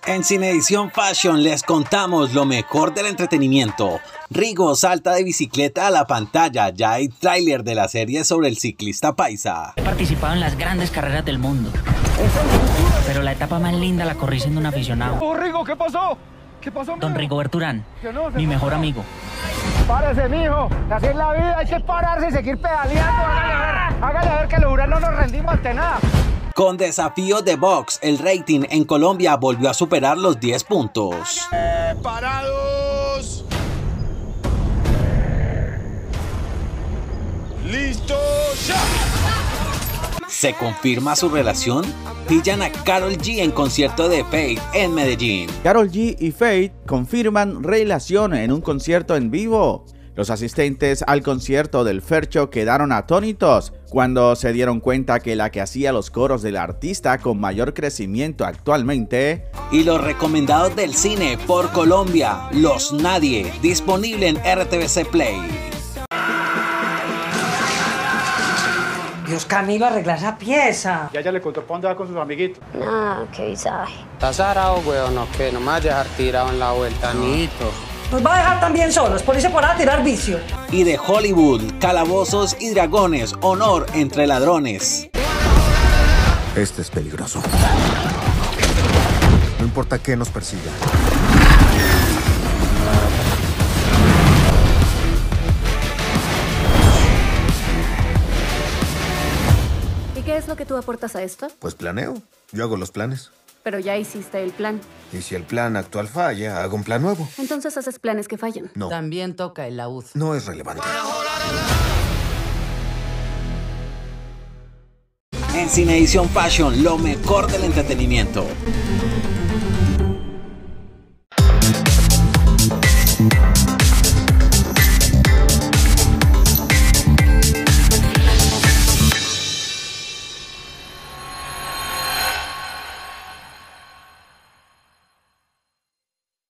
En Cineedición Fashion les contamos lo mejor del entretenimiento. Rigo salta de bicicleta a la pantalla, ya hay tráiler de la serie sobre el ciclista paisa. He participado en las grandes carreras del mundo, pero la etapa más linda la corrí siendo un aficionado. ¡Oh, Rigo! ¿Qué pasó? ¿Qué pasó, mijo? Don Rigoberto Urán, mi mejor amigo. Párese, mijo. Así es la vida, hay que pararse y seguir pedaleando. Hágale a ver que los Urán no nos rendimos ante nada. Con desafío de box, el rating en Colombia volvió a superar los 10 puntos. ¡Parados! ¡Listo! ¡Ya! ¿Se confirma su relación? Pillan a Karol G en concierto de Fate en Medellín. Karol G y Fate confirman relación en un concierto en vivo. Los asistentes al concierto del Fercho quedaron atónitos cuando se dieron cuenta que la que hacía los coros del artista con mayor crecimiento actualmente. Y los recomendados del cine por Colombia, Los Nadie, disponible en RTVC Play. Dios, Camilo, arregla esa pieza. Ya le contó para dónde va con sus amiguitos. No, qué visaje. ¿Estás arado, weón, o qué? No me vas a dejar tirado en la vuelta, amiguito. Nos va a dejar también solos, por irse por a tirar vicio. Y de Hollywood, Calabozos y Dragones, honor entre ladrones. Este es peligroso. No importa qué nos persiga. ¿Y qué es lo que tú aportas a esto? Pues planeo. Yo hago los planes. Pero ya hiciste el plan. Y si el plan actual falla, hago un plan nuevo. Entonces haces planes que fallan. No, También toca el laúd. no es relevante. En Cineedición Fashion, lo mejor del entretenimiento.